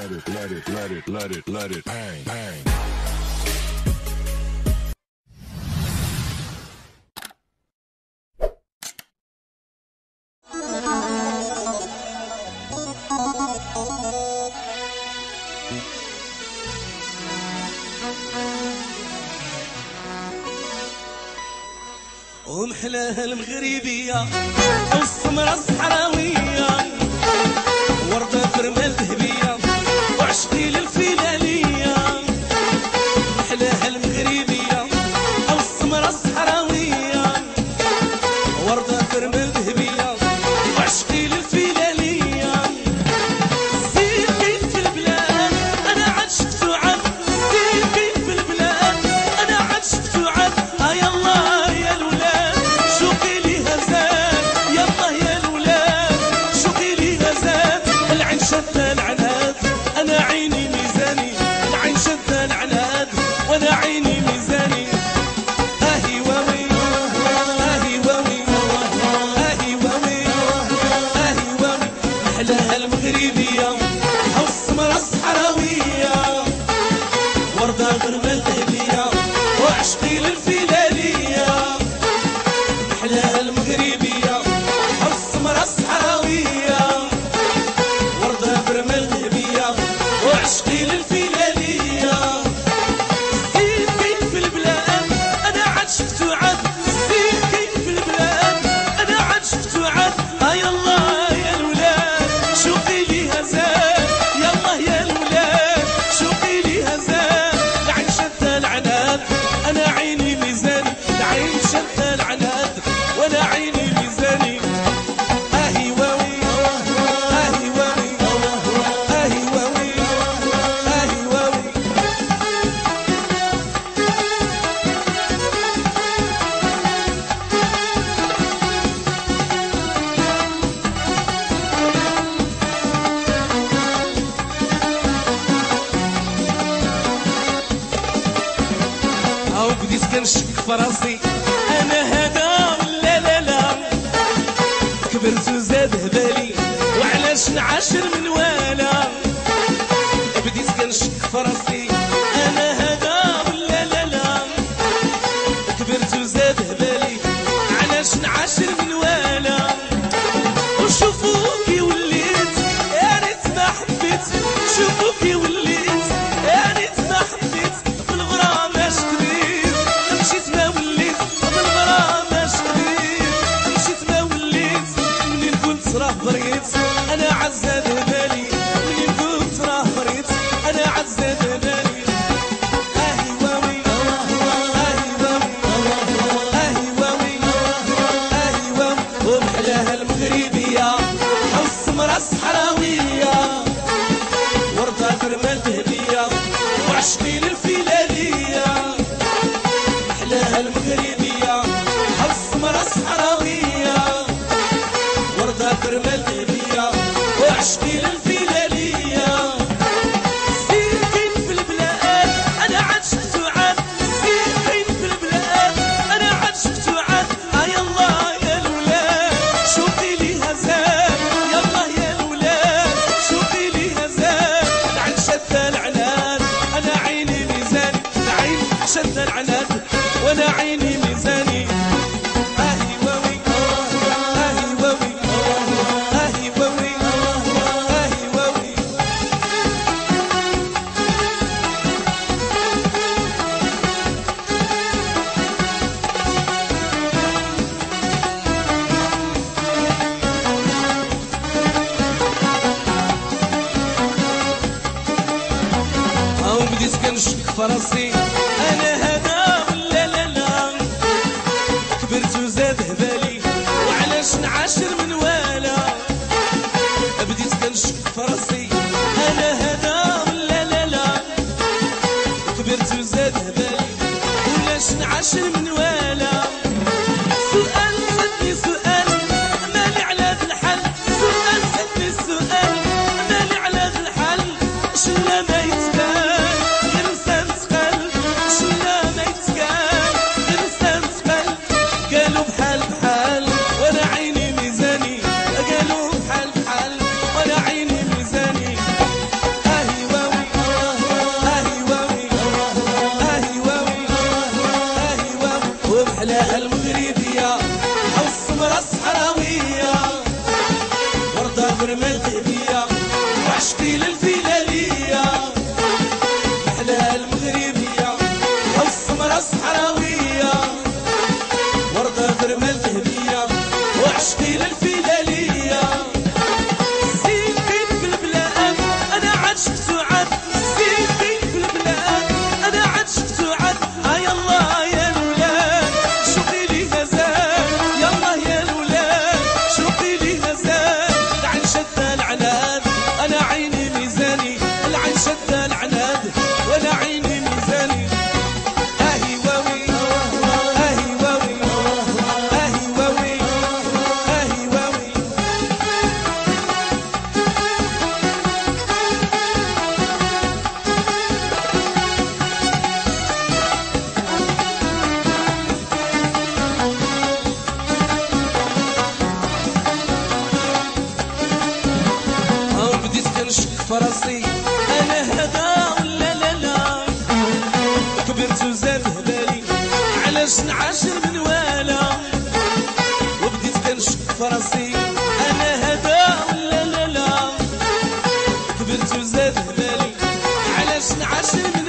let it bang, bang. ومحلاها المغربية والسمرة الصحراوية وردة فرمال ذهبية وعشقي للفلالية. محلاها المغربية والسمرة الصحراوية وردة فرمال ذهبية وعشقي للفلالية. الزين كاين في البلاد أنا عاد شفتو عاد، الزين كاين في البلاد أنا عاد شفتو عاد. يالله شدة العناد أنا عيني ميزاني، العين شدة العناد وأنا عيني ميزاني. أهي واوي أهي واوي أهي واوي أهي واوي. محلاها المغربية والسمرة الصحراوية وردة غرمال ذهبية وعشقي للفلالية. محلاها المغربية والسمرة الصحراوية وعشقي للفلالية. الزين كاين في البلاد أنا عاد شفتو عاد، الزين كاين في البلاد أنا عاد شفتو عاد. يالله يا الولاد شوقي ليها زاد، يالله يا الولاد شوقي ليها زاد. العين شدة العناد أنا عيني ميزاني، العين شدة العناد وأنا عيني ميزاني. أهي واوي أهي واوي أهي واوي أهي واوي. بديت كنشك في راسي أنا هذا ولا لا لا. كبرت وزاد هبالي وعلاش نعاشر من والا. بديت كنشك في راسي أنا هذا ولا لا لا. كبرت وزاد هبالي علاش نعاشر من والا. وشوفوكي وليت يا ريت ما حبيت، شوفوكي وليت يا ريت ما حبيت. بالغرام اش كبير مشيت ما وليت، بالغرام اش كبير مشيت ما وليت. منين قلت راه بريت أنا عزاد هبالي، منين قلت راه بريت أنا عزاد هبالي. أهي واوي أهي واوي أهي واوي أهي واوي. ومحلاها المغربية والسمرة الصحراوية وردة فرمال ذهبية وعشقي للفلالية. محلاها المغربية والسمرة الصحراوية وردة فرمال ذهبية وعشقي للفلالية. الزين كاين في البلاد أنا عاد شفتو عاد، الزين كاين في البلاد أنا عاد شفتو عاد. يالله يا الولاد شوقي ليها زاد، يالله يا الولاد شوقي ليها زاد. العين شدة العناد أنا عيني ميزاني، العين شدة العناد وأنا عيني ميزاني. أهي واوي أهي واوي أهي واوي أهي واوي. بديت كنشك في راسي أنا هذا ولا لا لا. كبرت وزاد هبالي وعلاش نعاشر من والا. بديت كنشك في راسي أنا هذا ولا لا لا. كبرت وزاد هبالي وعلاش نعاشر من والا. سؤال زدني سؤال مالي على هذا الحال، سؤال زدني سؤال مالي على هذا الحال. شلا ما يتبان غير لسان ثقال، شلا ما يتقال غير لسان ثقال. قالوا بحال بحال وانا عيني ميزاني، قالوا بحال بحال وانا عيني ميزاني. أهي فراسي انا هذا ولا لا لا. كبرت وزاد بالي علاش نعاشر من والا، وبديت كنشك فراسي انا هذا ولا لا لا. كبرت وزاد بالي علاش نعاشر من